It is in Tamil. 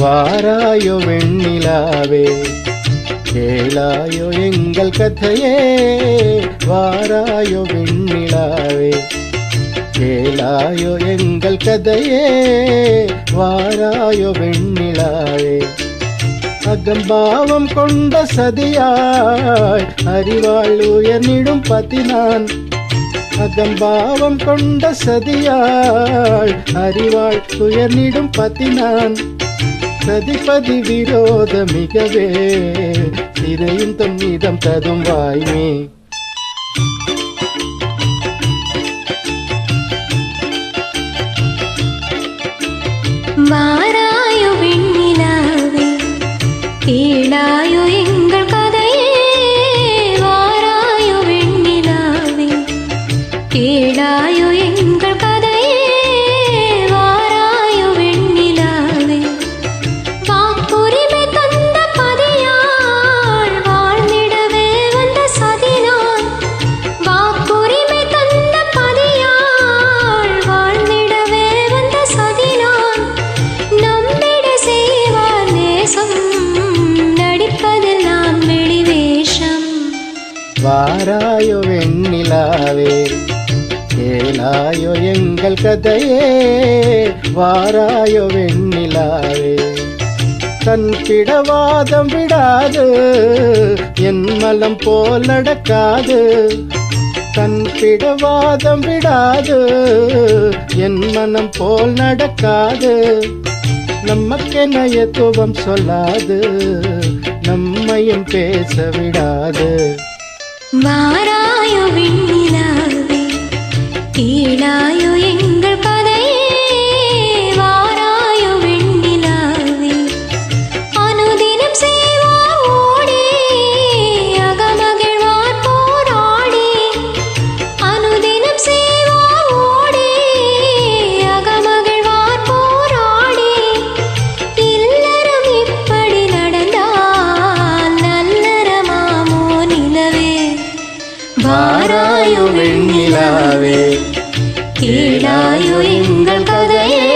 வாராயோ வெண்ணிலாவே கேளாயோ எங்கள் கதையே வாராயோ வெண்ணிலாவே கேளாயோ எங்கள் கதையே வாராயோ வெண்ணிலாவே அகம்பாவம் கொண்ட சதியாய் அறிவாள் உயர்ந்திடும் பதினான் அகம்பாவம் கொண்ட சதியாய் அறிவாள் உயர்ந்திடும் பதினான் சதிபதி விரோத மிகவே சிறையும் தம்மிதம் ததும் வாய்மே வாராயோ வெண்ணிலாவே கேளாயோ எங்கள் கதையே வாராயோ வெண்ணிலாவே கேளாயோ எங்கள் கதையே வாராயோ வெண்ணிலாவே வாக்குரிமை தந்த பதியாள் வாழ்ந்திடவே வந்த சதினான் வாக்குரிமை தந்த பதியாள் வாழ்ந்திடவே வந்த சதினான் நம்மிட செய்வார் நேசம் நடிப்பதில் நாம் வெளிவேஷம் வாராயோ வெண்ணிலாவே கேளாயோ எங்கள் கதையே வாராயோ வெண்ணிலாவே தன் பிடவாதம் விடாது என் மலம் போல் நடக்காது தன் பிடவாதம் விடாது என் மனம் போல் நடக்காது நமக்கெனைய துவம் சொல்லாது நம்மையும் பேச விடாது வாராயோ வெண்ணிலாவே கேளாயோ எங்கள் கதையே வாராயோ வெண்ணிலாவே அனுதினம் செய்வார் ஓடி அகமகிழ்வார் போராடி அனுதினம் செய்வார் ஓடி அகமகிழ்வார் போராடி இல்லறம் இப்படி நடந்தால் நல்லறமாமோ நிலவே வாராயோ வெண்ணிலாவே கேளாயோ எங்கள் கதையே